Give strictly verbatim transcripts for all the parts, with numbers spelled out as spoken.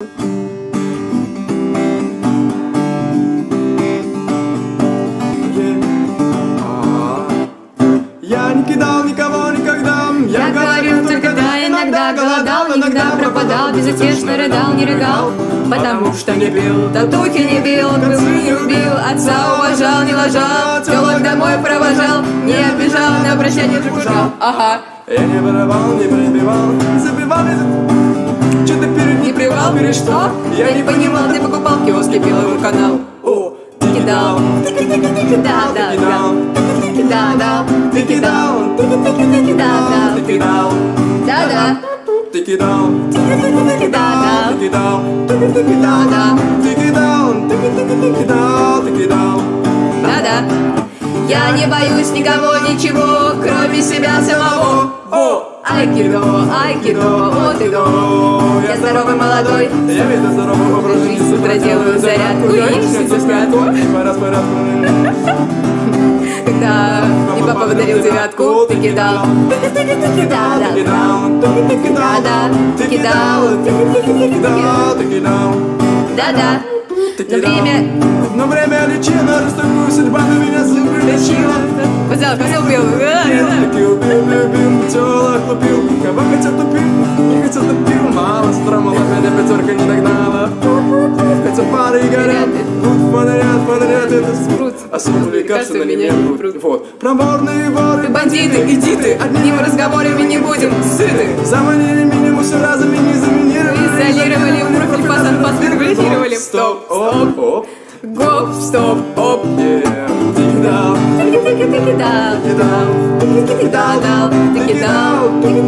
Я не кидал никого никогда. Я говорил только да, иногда голодал, иногда пропадал, безутешно рыдал, не рыгал, потому что не пил, татухи не бил, пылу не любил, отца уважал, не лажал, телок домой провожал, не обижал, на прощание требушал. Ага. Я не воровал, не пробивал, забивал, что-то перед Не плевал, перед что? Я не понимал, ты покупал в киоске Первый канал. О, Ты кидал, ты кидал, да, да, ты кидал, ты кидал, ты кидал, ты кидал, да, да, ты кидал, ты кидал, ты кидал, ты кидал, да, ты кидал, ты кидал, ты кидал. да, да. Я не боюсь никого, ничего, кроме себя самого. О, Айкидо, айкидо, вот и до. Я здоровый, молодой, я веду здоровый образ жизни, с утра делаю зарядку и снится спятку. Пора с порядку. Когда мне папа подарил девятку, ты кидал, ты кидал, да, Ты кидал, ты кидал, да, ты ты кидал, кидал, ты кидал, ты кидал. да, да. Но время Но время лечило, растопую судьба на меня лечила. Взял, взял, убил. Любил, любил, любил, телок лупил. Кого хотел тупил, не хотел тупил. Мало стромала, меня пятерка не догнала. Хотя пары горят, тут фонарят, фонарят, это спрут. Особо лекарства на меня не прут. Вот, проборные воры, Бандиты, иди ты, одним разговорами не будем сыты. заманили минимум все разом и не заминировали. Изолировали, в профиль фасан фотографировали. Стоп, оп, оп, Гоп, стоп, оп. ты кидал, Ты кидал, кидал, ты кидал, ты кидал,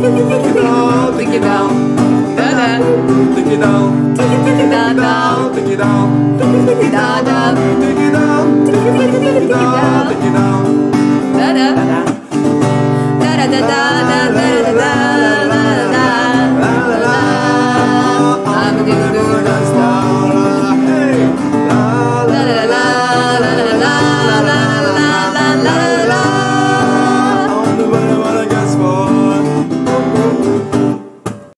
ты кидал, да-да, ты кидал, ты кидал, ты кидал, да-да, ты кидал, ты кидал, ты кидал. да-да, да-да-да-да-да.